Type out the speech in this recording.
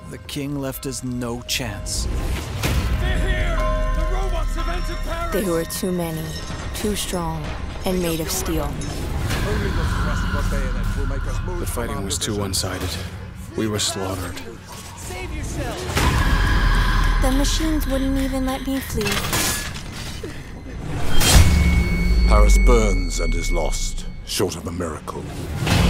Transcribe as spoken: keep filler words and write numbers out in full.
The king left us no chance. They're here! The robots have entered Paris! They were too many, too strong, and made of steel. The fighting was too one-sided. We were slaughtered. Save yourself! The machines wouldn't even let me flee. Paris burns and is lost, short of a miracle.